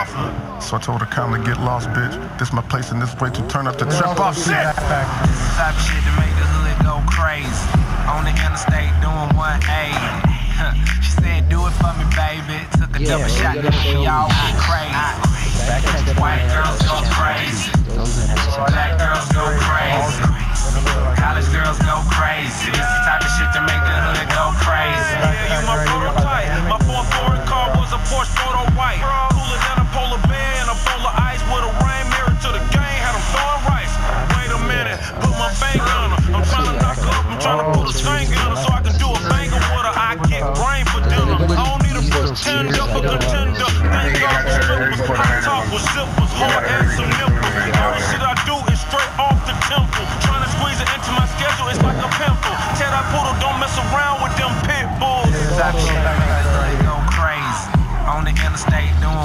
off. So I told her kindly get lost, bitch. This my place and this way to turn up the trip off. Shit! This is the type of shit to make the hood go crazy. On the interstate doing 180. She said, do it for me, baby. Took a double shot, and we all went crazy. White girls go crazy. Black girls go crazy. College girls go crazy. This is the type of shit to make the hood go crazy. Yeah, you my prototype. My fourth foreign car was a Porsche photo white. Cooler than a polar bear and a bowl of ice with a rain mirror to the game. Had them throwing rice. Wait a minute, put my finger on her. I'm trying to knock her up. I'm trying to put a finger on her so I can do a banger with her. I get brain for dinner. I don't need a pretender for contender. Thank God for slippers. Hot top with zippers, hard and some nipples. All the shit I do is straight off the temple. Trying to squeeze it into my schedule, it's like a pimple. Tell that poodle don't mess around with them pit bulls. This is how shit make the hood go crazy. On the interstate doing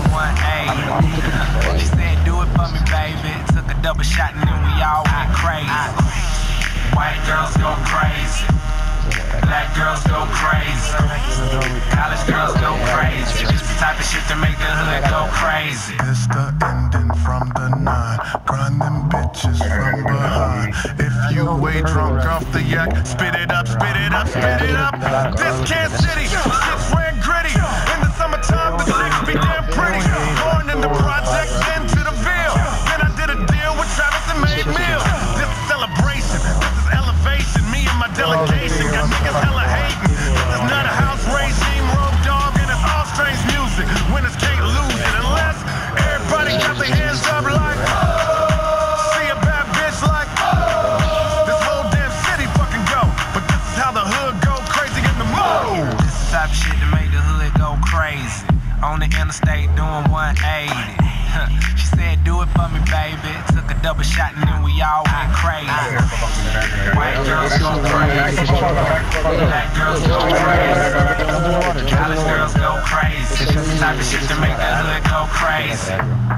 180. She said, do it for me, baby. Took a double shot and then we all went crazy. White girls go crazy. Black girls go crazy. College girls go crazy. This the type of shit to make the hood go crazy. It's the ending from the 9. Grind them bitches from behind. If you way drunk off the yak, spit it up, spit it up, spit it up. This Kansas City, shit's ran gritty. In the summertime, the chicks be damn pretty. Born in the projects, into the Ville. Then I did a deal with Travis and made meals. This is celebration, this is elevation. Me and my delegation got niggas hella hating. This is not a house regime, road dog, and it's all strange music. Winners can't lose it unless everybody got their hands up like, see a bad bitch like, this whole damn city fucking go. But this is how the hood go crazy in the mood. This is the type of shit to make the hood go crazy. On the interstate doing 180. She said, do it for me, baby. Took a double shot and then we all went crazy. White girls go crazy. Black girls go crazy. College girls go crazy. This is the type of shit to make the hood go crazy.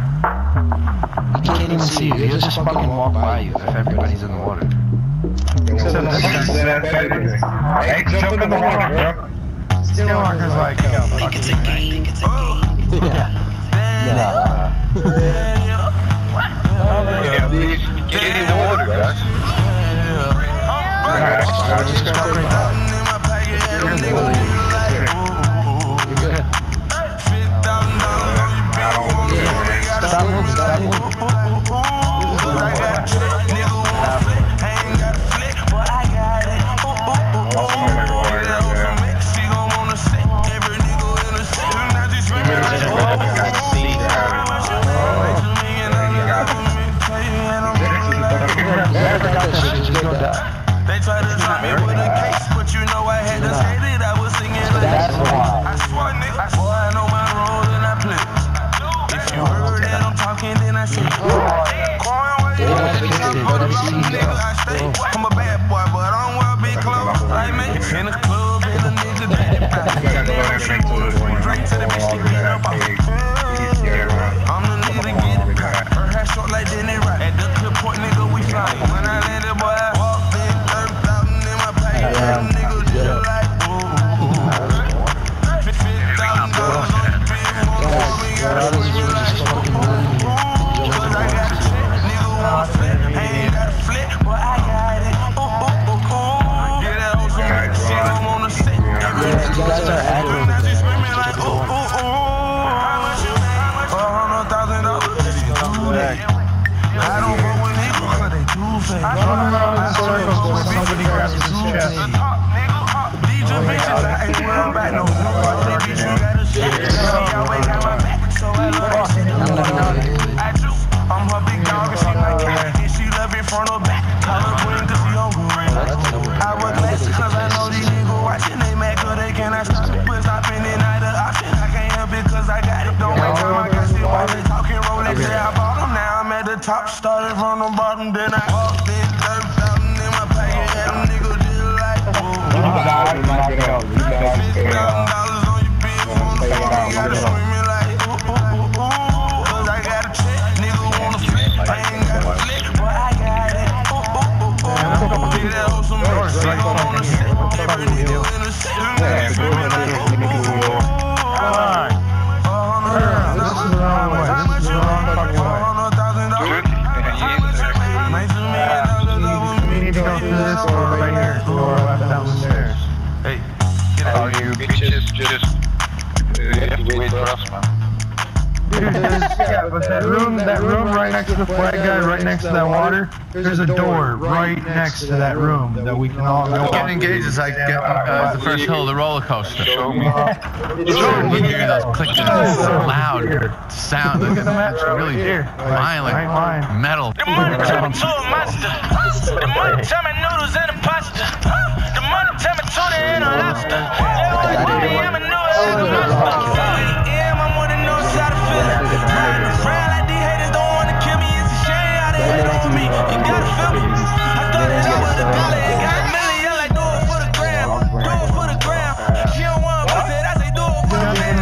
You can't even see you. He'll just fucking walk by you if everybody's in the water. Hey, jump in the water, bro. Skinwalker's like, Think it's a game. Yeah, get in the water, guys. They tried to drop me with a case, but you know I had to say that I was singing like I swear, nigga, boy, I know my role and I play. If you heard that I'm talking, then I say, nigga, I stay. I'm a bad boy, but I don't wear big clothes like me. In the club, and a nigga drink to the bitch, she get up off. I'm the nigga to get it. Her hair short like Denny Rock. At the clip point, nigga, we fly. When I landed, boy, I walked in 30,000 in my pocket. Them niggas just like, $50,000 on the pin. We got to you like, cause I got a check, nigga want flip. Ain't got a flip, but I got it. Get that old some shit, I'm on the set. You guys are acting. Now she screaming like, how much you make? $400,000. I don't go with niggas, cause they too fake. I circle with somebody grabs his chest. DJ bitches, I ain't worried about no bitch, you gotta shit. She always got my back, so I love it. I do, I'm her big dog and she my cat. And she love it front or back. Call her queen cause she on green. I was blessed cause I know these niggas watching. They mad cause they cannot stop it. But stopping it neither option. I can't help it cause I got it. Don't wait till I got shit while they talking Rolex. Yeah, I bought them, now I'm at the top. Started from the bottom, then I walked in 30,000 in my pocket. And them niggas just like, $50,000 on your bitch. You gotta swing me like, cause I got a check. Nigga wanna flip, I ain't got a flip, but I got it. Get that hoe some more, she gon' wanna sit. Every nigga in the shit, nigga screaming like, This is the wrong way. Yeah, but that room right next to the flag guy, right next to that water, there's a door right next to that room that we can all go. Getting engaged is like the first hill of the roller coaster. Show me. You hear those clicking, loud sound, really violent metal. The money tell me to a monster. The money tell me noodles and a pasta. The money tell me tuna and a lobster. I'm a noodle and a monster. I'm on the north side of Philly. Friend like these haters don't wanna kill me. It's a shame how they hate on me. You gotta feel me. I thought that I was a dollar. It got a million. Like do it for the gram. Do it for the gram. She don't want to pussy. I say do it for the man.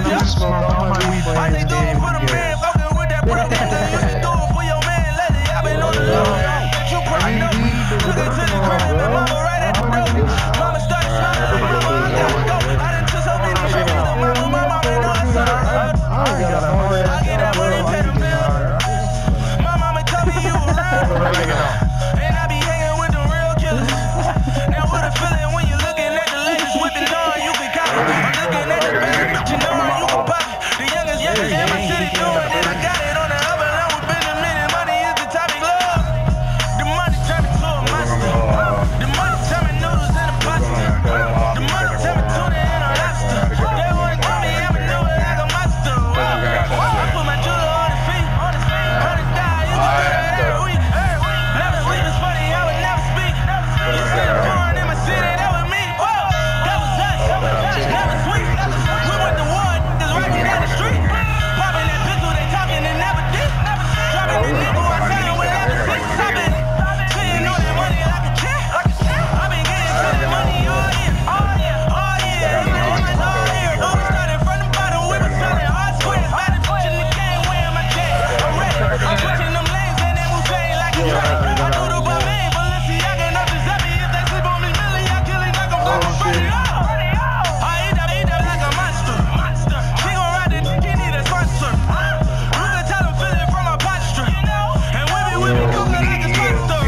I say do it for the man. Fucking with that brother. You can do it for your man. Lately I've been on the low. You probably know me. Look into the crib. My mama right at the door. Mama started smiling. Mama got to go. I done took so many shots. My mama been on the side. I get that money, pay the bill. My mama tell me you around. And I be hanging with the real killers. Now what a feeling when you're looking at the latest whipping on. You can copy. I'm looking at the best, but you know you can pop it. The youngest in my city doing it. I got it on the up and I'm with Benjamin. And money is the topic, love. The money turn me to a monster. The money turn me noodles and a pasta. The money turn me tuna and a lobster. They wanna call me, I'm a noodle like a monster. I put my jeweler on his feet. $100 you can do that every week. Never sleep is funny, I would never speak. You see the porn in my city, that was me. Whoa, that was us. Never sweet. We went to war, niggas rocking down the street. Popping that pistol, they talking and never did. Dropping the nickel, I tell with never six. I've been sitting on that money like a check. I've been getting to that money all year. All year. All year. We started from the bottom, we been selling hard squares. Bad in the game, wearing my check. I'm ready. I'm switching them lanes and then we play like a track. I know the boy man, but let's see, I can up this happy. If they sleep on me, Millie, I kill it like I'm fucking I eat up like a monster. She gon' ride the dick, he need a sponsor. You can tell I'm feeling from my posture. And we be cooking like a sponsor.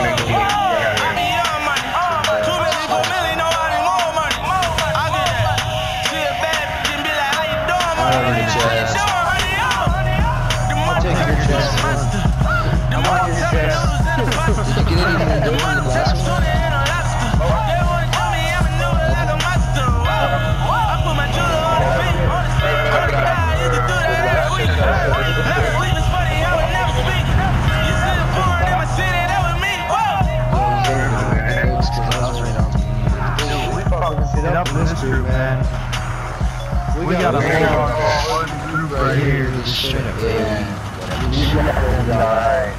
I be young money. 2 million, 4 million, no, I need more money. I get that. See a bad bitch and be like, how you doing, money? How you doing, honey? The money turn me to a monster. The money turn me noodles and a pasta. The money turn me tuna and a lobster. They wanna call me, I'm a noodle like a monster. I put my jeweler on his feet. $100 you can do that every week. Never sleep is funny, I would never speak. You see the porn in my city, that was me. Hit up this group, man. We got a whole group right here. Just straight up, Alright.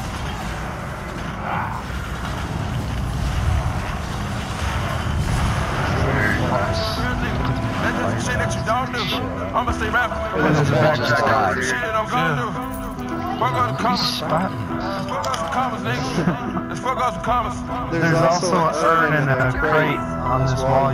That's the shit that you don't do. I'ma stay rapping. Shit that I'm gonna do. Fuck all the comments. Let's fuck out some comments, nigga. Let's fuck out some comments. There's also an urn and a crate on this wall.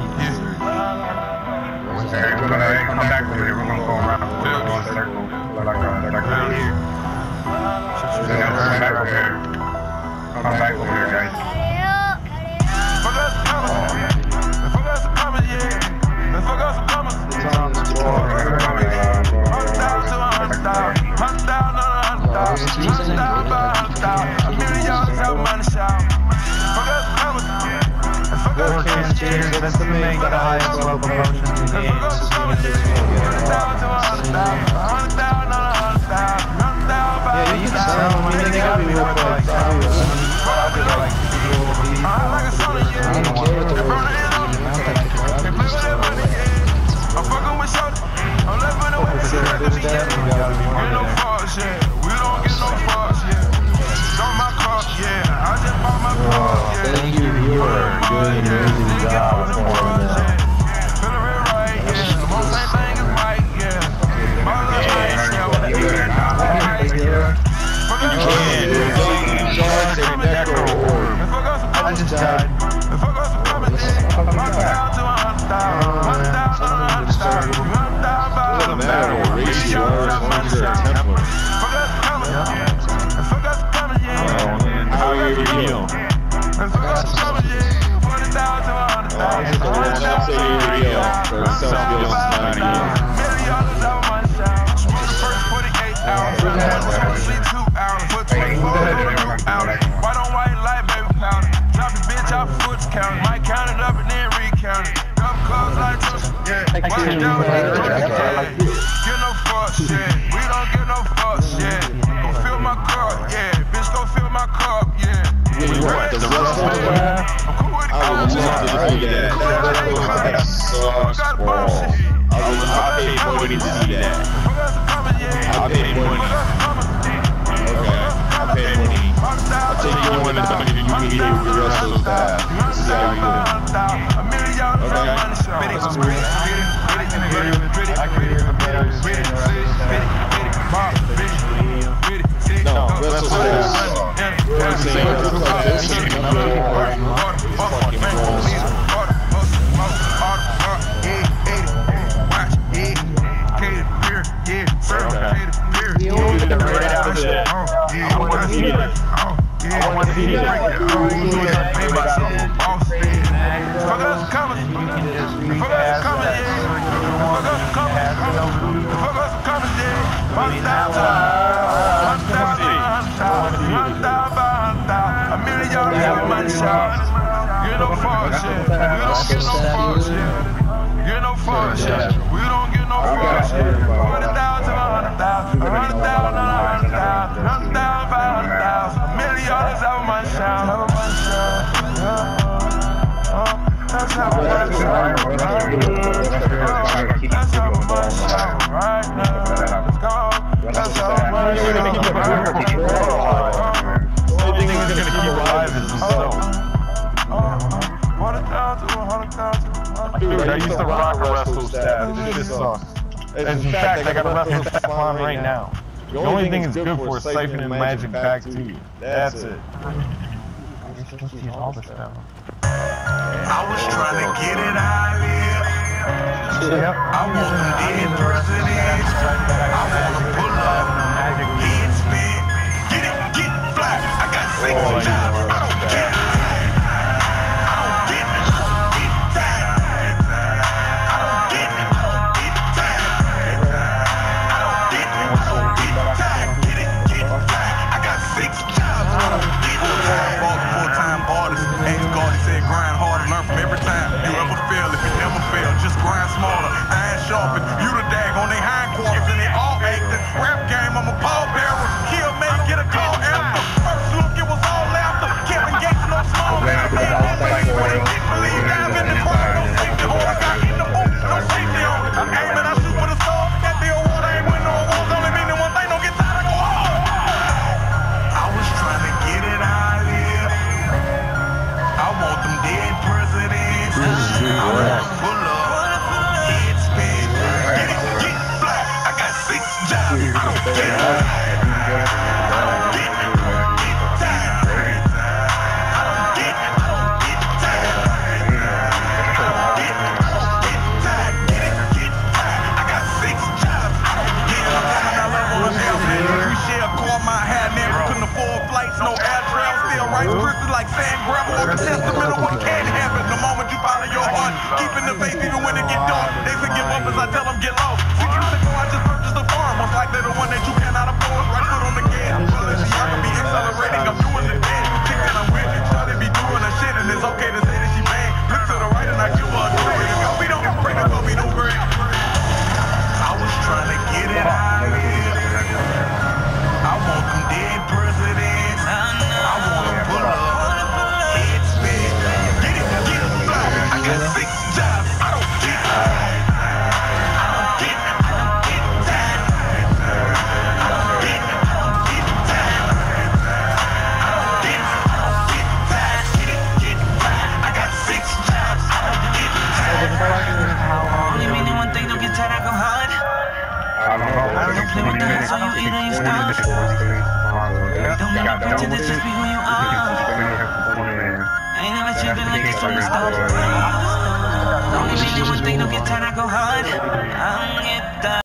Hey, we're gonna come back over here. We're gonna go around. We're gonna go in a circle. Like here. Come back over here. Come back over here, guys. Fuck out some comments. Let's fuck out some comments, yeah. Let's fuck out some comments. $100,000 to $100,000. $100,000 on $100,000. $100,000 by $100,000. $1 million out of money shout. Fuck out some comments. Let's fuck out some comments, yeah. That's to make the highest level promotion in the game. $100,000 to $100,000. $100,000 on $100,000. $100,000 by $100,000. Yeah, you can sell them. They got me real quick. I like a Sony, yeah. Burn the end on it. They play with that money, yeah. I'm fucking with Shorty. I'm living away with shit. We get no fucks, yeah. We don't get no fucks, yeah. Don't my car, yeah. I just bought my car, yeah. Thank you, you are good. You're doing a job. Feeling real right, yeah. The most same thing is right, yeah. My little life, yeah. What you get now, right, yeah. Fuck out some I just died. fuck out some comments, yeah. $100,000 to $100,000. $100,000 on $100,000. $100,000 by $100,000. Ratio under a Templar. Fuck out some comments, yeah. Fuck out some comments, yeah. How are you? Fuck out some comments, yeah. $40,000 to $100,000. Get no fuck shit. We don't get no fuck shit. Go fill my cup, yeah. Bitch, go fill my cup, yeah. The rest of I'm cool with it. I would love to see that. I'll pay money to see that. I'll pay money. Okay, I'll pay money. I'll take you one of the money that you can get with the rest of those guys. This is how you do it. No, that's what it is. I'm saying like this. Fucking balls. You no fuck shit. You no fuck shit. We don't get no fuck shit. 100,000 to 100,000. 100,000 to 100,000. 100,000 by 100,000. $1 million out of my shout. That's how much that's how much right now. Let's go. That's how much The only thing that's gonna keep you alive is himself. 100,000 to 100,000. Dude, I used to rock a wrestle staff. This shit sucks. In fact, I got a wrestle staff on right now. The only thing it's good for is siphoning magic back to you. That's it. All the stuff. I was trying to get it out here. Yep. I want the dead president. I want to pull up, head spin, get it, get fly. I got 6 jobs, I don't get it. I don't get it, get tired. I don't get it, get tired. I don't get it, get tired. Get it, get fly. I got 6 jobs, I don't get it. Full-time artist, ain't God, he said grind harder, learn from every time you ever fail. If you never fail, just grind smarter. Iron sharpen, you the dag on they hindquarters and they all ache. The rap game, I'm a pallbearer. Kill me, get a call after. First look, it was all laughter. Kevin Gates, no small man. When they get believe, dive in the crowd, no safety hole. I got in the boot, no safety on it. I'm aiming, I shoot with a sword. That the award, I ain't win no awards. Only meaning one thing, don't get tired, I go hard. I was trying to get it out here. I want them dead presidents. I want to pull up, head spin, get it, get fly. I got 6 jobs, I don't get it. I don't get it, get tired. I don't get it, get tired. I don't get it, get tired. Get it, get tired. I got 6 jobs, I don't get it. I love on the airplane. We share a car, my hat, never couldn't afford flights, no air travel. Still right, twisted like sand gravel. The testament of what can happen. The moment you follow your heart, keeping the faith even when it get dark. They say give up as I tell them get lost. 6 years ago I just purchased a farm, most likely the one that you cannot afford. Right foot on the gas, bullets, I can be accelerating. I'm doing the dead. Think that I'm with, started be doing the shit, and it's okay to say that she bang. Look to the right and I give her a twist. We don't break up, we don't break. I was trying to get it out here. I want them dead presidents. I want to pull up, head spin, get it, get fly. I got 6 jobs, I don't get it. I don't get it, get tired. I don't get it, get tired. I don't get it, get tired. Get it, get fly. I got 6 jobs, I don't get it. Only meaning one thing, don't get tired, I go hard. I don't play with the hands, so you eat or you starve. Don't never pretend to just be who you are. I ain't never treated like this from the start. Only meaning one thing, don't get tired, I go hard. I don't get tired.